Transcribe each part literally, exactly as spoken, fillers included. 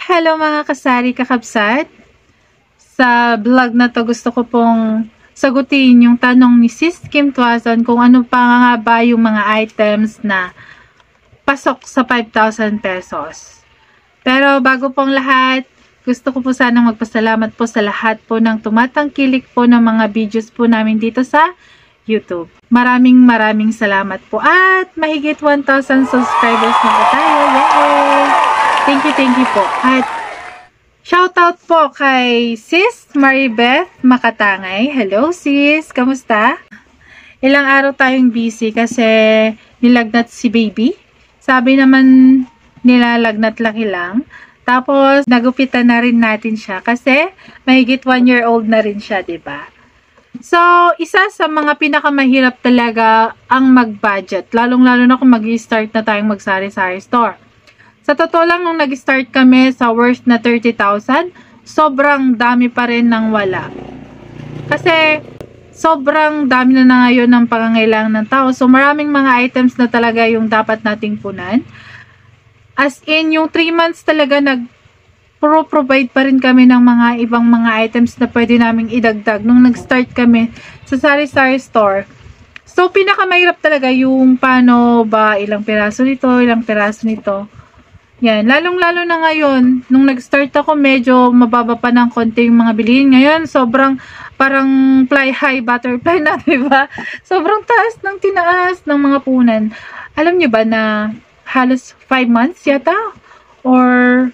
Hello mga kasari kakabsat. Sa vlog na to gusto ko pong sagutin yung tanong ni Sis Kim Tuazon kung ano pa nga ba yung mga items na pasok sa five thousand pesos. Pero bago pong lahat, gusto ko po sanang magpasalamat po sa lahat po ng tumatangkilik po ng mga videos po namin dito sa YouTube. Maraming maraming salamat po at mahigit one thousand subscribers na po tayo. Yay! Thank you, thank you po. At shoutout po kay Sis Maribeth Makatangay. Hello sis, kamusta? Ilang araw tayong busy kasi nilagnat si baby. Sabi naman nila lagnat laki lang. Tapos nagupitan na rin natin siya kasi mahigit one year old na rin siya, diba? So, isa sa mga pinakamahirap talaga ang mag-budget. Lalong-lalo na kung mag-i-start na tayong mag-sari-sari store. Sa totoo lang, nung nag-start kami sa worth na thirty thousand, sobrang dami pa rin ng wala. Kasi, sobrang dami na na ngayon ng pangangailangan ng tao. So, maraming mga items na talaga yung dapat nating punan. As in, yung three months talaga nag-provide pa rin kami ng mga ibang mga items na pwede naming idagdag nung nag-start kami sa sari-sari store. So, pinakamahirap talaga yung paano ba ilang piraso nito, ilang piraso nito. Yan, lalong-lalo na ngayon, nung nag-start ako, medyo mababa pa ng konti yung mga bilihin. Ngayon, sobrang parang fly high butterfly na, diba? Sobrang taas ng tinaas ng mga punan. Alam nyo ba na halos five months yata? Or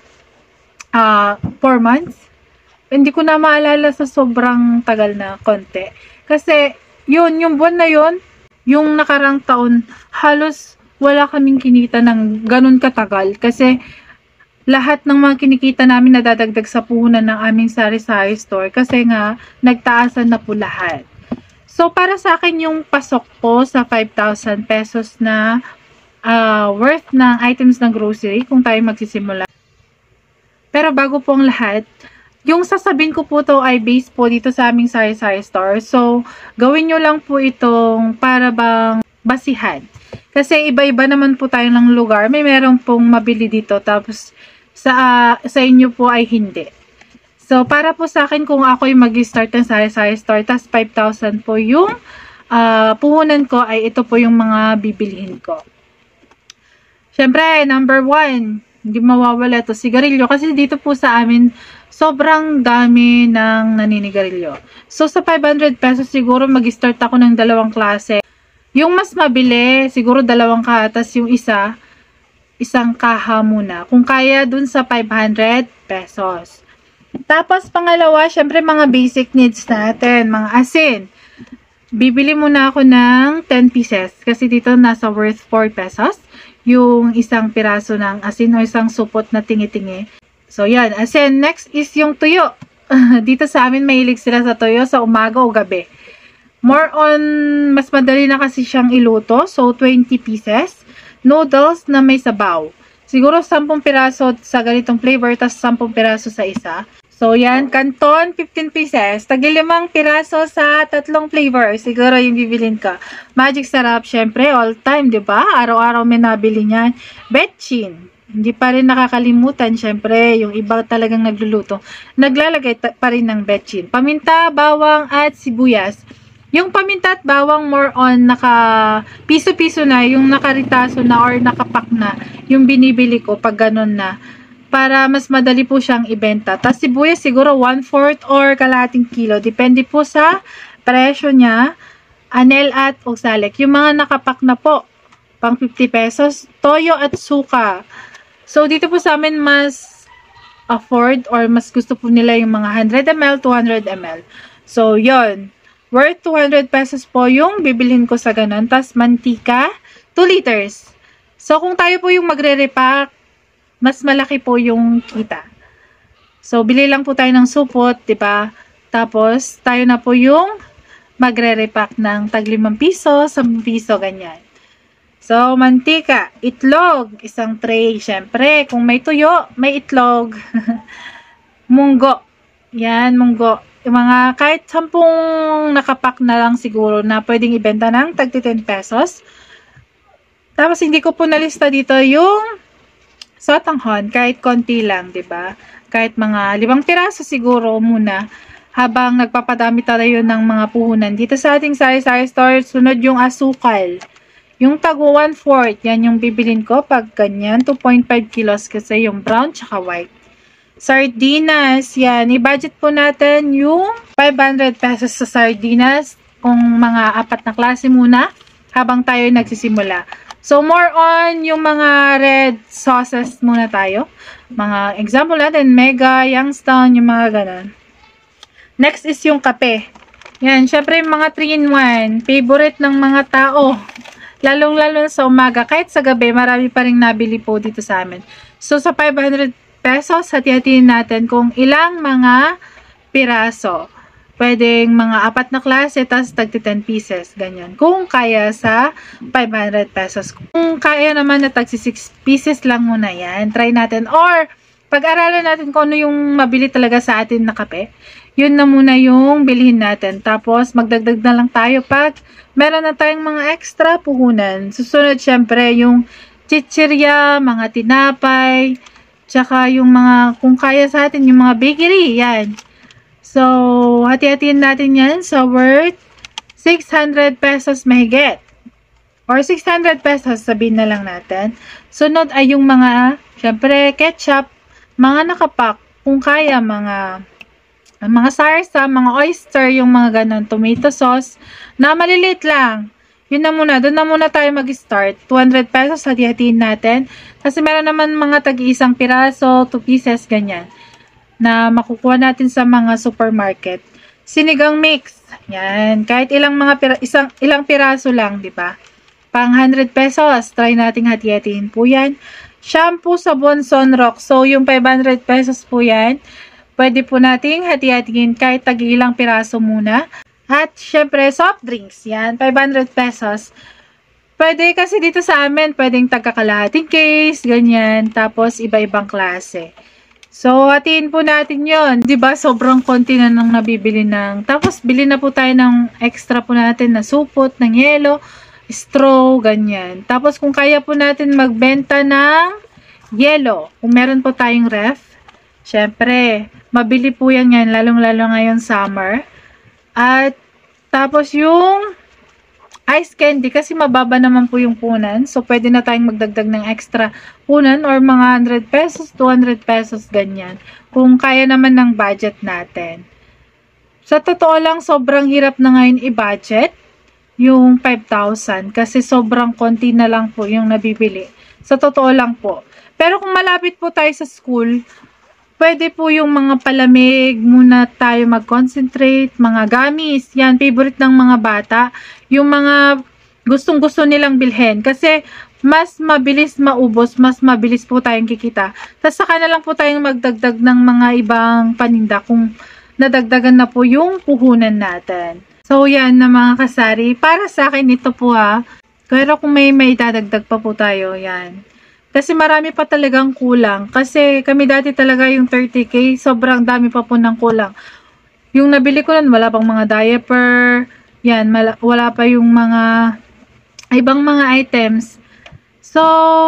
uh, four months? Hindi ko na maalala sa sobrang tagal na konti. Kasi, yun, yung buwan na yun, yung nakarang taon, halos wala kaming kinita ng ganun katagal kasi lahat ng mga kinikita namin nadadagdag sa puhunan ng aming sari-sari store kasi nga nagtaasan na po lahat. So para sa akin yung pasok po sa five thousand pesos na uh, worth ng items ng grocery kung tayo magsisimula. Pero bago po ang lahat, yung sasabihin ko po to ay based po dito sa aming sari-sari store. So gawin nyo lang po itong para bang basihan. Kasi iba-iba naman po tayo ng lugar. May meron pong mabili dito. Tapos sa, uh, sa inyo po ay hindi. So para po sa akin kung ako yung mag-start ng sari-sari store. Tapos five thousand po yung uh, puhunan ko ay ito po yung mga bibilihin ko. Siyempre, number one. Hindi mawawala ito. Sigarilyo. Kasi dito po sa amin sobrang dami ng naninigarilyo. So sa five hundred pesos siguro mag-start ako ng dalawang klase. Yung mas mabili, siguro dalawang kaha, tas yung isa, isang kaha muna. Kung kaya dun sa five hundred pesos. Tapos pangalawa, syempre mga basic needs natin, mga asin. Bibili muna ako ng ten pieces. Kasi dito nasa worth four pesos. Yung isang piraso ng asin o isang supot na tingi-tingi. So yan, asin. Next is yung tuyo. Dito sa amin mahilig sila sa tuyo sa umaga o gabi. More on, mas madali na kasi siyang iluto. So, twenty pieces. Noodles na may sabaw. Siguro, ten piraso sa ganitong flavor, tas ten piraso sa isa. So, yan. Canton, fifteen pieces. Tagilimang piraso sa tatlong flavor. Siguro yung bibilin ka. Magic Sarap, syempre, all time, di ba? Araw-araw may nabili niyan. Betchin. Hindi pa rin nakakalimutan, syempre, yung iba talagang nagluluto. Naglalagay pa rin ng betchin. Paminta, bawang, at sibuyas. Yung paminta at bawang more on naka piso-piso na, yung nakaritaso na or nakapak na, yung binibili ko pag ganun na. Para mas madali po siyang ibenta. Tapos sibuyas siguro one fourth or kalahating kilo. Depende po sa presyo niya. Anel at oxalic. Yung mga nakapak na po, pang fifty pesos. Toyo at suka. So dito po sa amin mas afford or mas gusto po nila yung mga one hundred milliliters, two hundred milliliters. So yon. Worth two hundred pesos po yung bibilhin ko sa ganun. Tapos mantika, two liters. So, kung tayo po yung magre-repack, mas malaki po yung kita. So, bili lang po tayo ng supot, diba? Tapos, tayo na po yung magre-repack ng tag limang piso, ten piso, ganyan. So, mantika, itlog, isang tray. Siyempre, kung may tuyo, may itlog. Munggo. Yan, munggo. Yung mga kahit sampung nakapak na lang siguro na pwedeng ibenta ng tag ten pesos. Tapos hindi ko po nalista dito yung sotanghon, kahit konti lang, 'di ba? Kahit mga limang piraso siguro muna habang nagpapadami tayo ng mga puhunan. Dito sa ating sari-sari store, sunod yung asukal. Yung tago one fourth, yan yung bibilin ko pag ganyan, two point five kilos kasi yung brown tsaka white. Sardinas, yan, i-budget po natin yung five hundred pesos sa sardinas, kung mga apat na klase muna habang tayo nagsisimula. So, more on yung mga red sauces muna tayo. Mga example natin, Mega, Youngstown, yung mga ganon. Next is yung kape. Yan, syempre yung mga three in one. Favorite ng mga tao. Lalong-lalo sa umaga. Kahit sa gabi, marami pa rin nabili po dito sa amin. So, sa five hundred pesos, hati-hatiin natin kung ilang mga piraso. Pwedeng mga apat na klase, tas tagti ten pieces, ganyan. Kung kaya sa five hundred pesos. Kung kaya naman na tagsi six pieces lang muna yan, try natin. Or, pag-aralan natin kung ano yung mabili talaga sa atin na kape. Yun na muna yung bilhin natin. Tapos, magdagdag na lang tayo pag meron na tayong mga extra puhunan. Susunod, syempre, yung chichirya, mga tinapay, tsaka yung mga, kung kaya sa atin, yung mga bakery, yan. So, hati-hatiin natin yan sa worth six hundred pesos mahigit. Or six hundred pesos, sabihin na lang natin. Sunod ay yung mga, syempre, ketchup, mga nakapak, kung kaya, mga mga sarsa, mga oyster, yung mga ganon, tomato sauce, na maliliit lang. Yun na muna, doon na muna tayo mag-start. two hundred pesos, hati-hatiin natin. Kasi meron naman mga tag-iisang piraso, two pieces, ganyan, na makukuha natin sa mga supermarket. Sinigang mix. Yan. Kahit ilang mga pira, isang ilang piraso lang, 'di ba? Pang one hundred pesos, try nating hati-hatiin po 'yan. Shampoo, sabon, Sunrock. So yung five hundred pesos po 'yan. Pwede po nating hati-hatiin kahit tag-ilang piraso muna. At syempre, soft drinks. Yan, five hundred pesos. Pwede kasi dito sa amin, pwedeng tagkakalahating case, ganyan. Tapos iba-ibang klase. So, hatiin po natin yon, di ba? Sobrang konti na nang nabibili ng. Tapos, bili na po tayo ng extra po natin na supot, ng yelo, straw, ganyan. Tapos, kung kaya po natin magbenta ng yelo, kung meron po tayong ref, syempre, mabili po yan ngayon, lalong-lalo ngayon summer. At, tapos yung ice candy, kasi mababa naman po yung punan. So, pwede na tayong magdagdag ng extra punan or mga one hundred pesos, two hundred pesos, ganyan. Kung kaya naman ng budget natin. Sa totoo lang, sobrang hirap na ngayon i-budget yung five thousand kasi sobrang konti na lang po yung nabibili. Sa totoo lang po. Pero kung malapit po tayo sa school, pwede po yung mga palamig muna tayo mag-concentrate, mga gamis, yan, favorite ng mga bata, yung mga gustong-gusto nilang bilhin. Kasi, mas mabilis maubos, mas mabilis po tayong kikita. Tapos, saka na lang po tayong magdagdag ng mga ibang paninda kung nadagdagan na po yung puhunan natin. So, yan na mga kasari. Para sa akin, ito po ha. Pero kung may may dadagdag pa po tayo, yan. Kasi marami pa talagang kulang. Kasi kami dati talaga yung thirty K, sobrang dami pa po ng kulang. Yung nabili ko nun, wala pang mga diaper, yan, wala pa yung mga ibang mga items. So,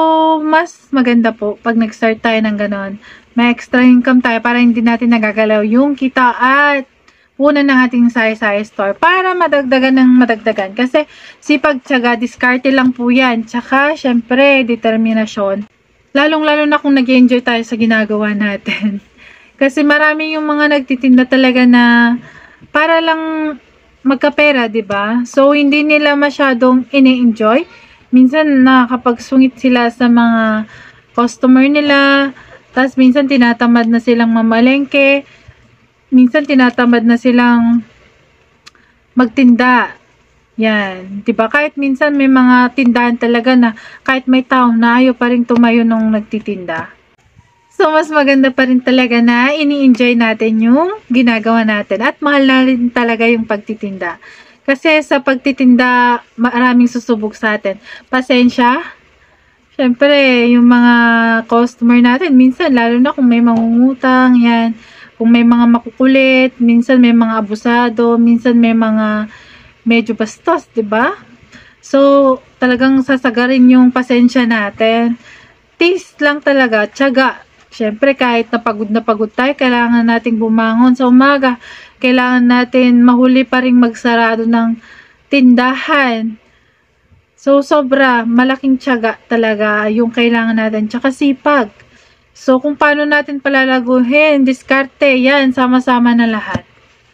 mas maganda po pag nag-start tayo ng ganon. May extra income tayo para hindi natin nagagalaw yung kita at punan ng ating sari-sari store para madagdagan ng madagdagan. Kasi sipag, tiyaga, diskarte lang po yan. Tsaka, syempre, determinasyon. Lalong-lalo na kung nag-enjoy tayo sa ginagawa natin. Kasi marami yung mga nagtitinda talaga na para lang magkapera, 'di ba? So, hindi nila masyadong ini-enjoy. Minsan, nakakapagsungit sila sa mga customer nila. Tapos, minsan, tinatamad na silang mamalengke. Minsan, tinatamad na silang magtinda. Yan. Diba? Kahit minsan, may mga tindahan talaga na kahit may tao na ayaw pa rin tumayo nung nagtitinda. So, mas maganda pa rin talaga na ini-enjoy natin yung ginagawa natin. At mahal na rin talaga yung pagtitinda. Kasi sa pagtitinda, maraming susubok sa atin. Pasensya. Siyempre, yung mga customer natin, minsan, lalo na kung may mangungutang, yan. Kung may mga makukulit, minsan may mga abusado, minsan may mga medyo bastos, 'di ba? So, talagang sasagarin yung pasensya natin. taste lang talaga, tiyaga. Siyempre, kahit napagod na pagod tayo, kailangan nating bumangon sa umaga. Kailangan natin mahuli pa rin magsarado ng tindahan. So, sobra, malaking tiyaga talaga yung kailangan natin. Tsaka sipag. So, kung paano natin palalaguhin, diskarte, yan, sama-sama na lahat.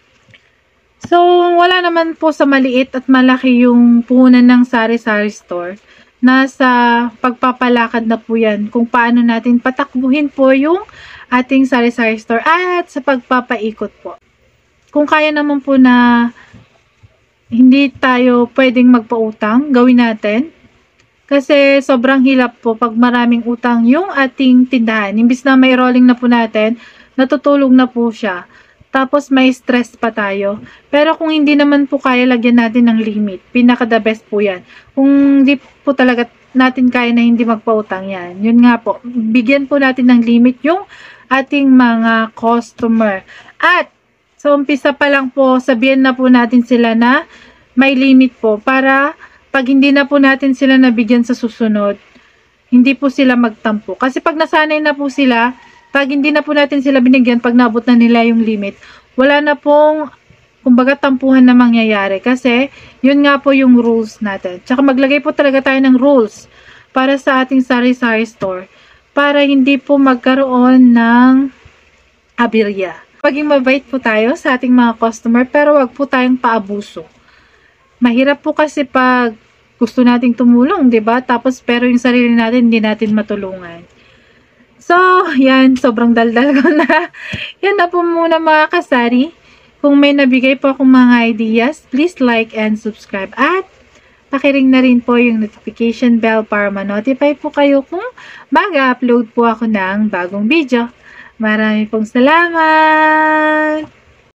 So, wala naman po sa maliit at malaki yung puhunan ng sari-sari store. Nasa pagpapalakad na po yan kung paano natin patakbuhin po yung ating sari-sari store at sa pagpapaikot po. Kung kaya naman po na hindi tayo pwedeng magpautang, gawin natin. Kasi sobrang hirap po pag maraming utang yung ating tindahan. Imbis na may rolling na po natin, natutulog na po siya. Tapos may stress pa tayo. Pero kung hindi naman po kaya, lagyan natin ng limit. Pinaka the best po yan. Kung hindi po talaga natin kaya na hindi magpautang yan. Yun nga po, bigyan po natin ng limit yung ating mga customer. At sa umpisa pa lang po, sabihin na po natin sila na may limit po para pag hindi na po natin sila nabigyan sa susunod, hindi po sila magtampo. Kasi pag nasanay na po sila, pag hindi na po natin sila binigyan, pag nabot na nila yung limit, wala na pong, kumbaga, tampuhan na mangyayari. Kasi, yun nga po yung rules natin. Tsaka maglagay po talaga tayo ng rules para sa ating sari-sari store. Para hindi po magkaroon ng aberya. Paging mabait po tayo sa ating mga customer, pero wag po tayong paabuso. Mahirap po kasi pag gusto nating tumulong, 'di ba? Tapos pero yung sarili natin hindi natin matulungan. So, yan, sobrang daldal ko na. Yan na po muna mga kasari. Kung may nabigay po akong mga ideas, please like and subscribe. At pakiring na rin po yung notification bell para ma-notify po kayo kung mag-upload po ako ng bagong video. Maraming pong salamat!